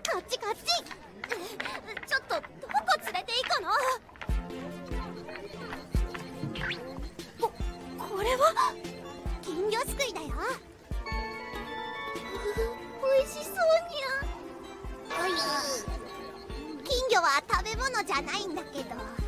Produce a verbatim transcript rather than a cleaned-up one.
こっちこっち。ちょっとどこ連れて行くの？ここれは金魚すくいだよ。おいしそうにゃ。金魚は食べ物じゃないんだけど。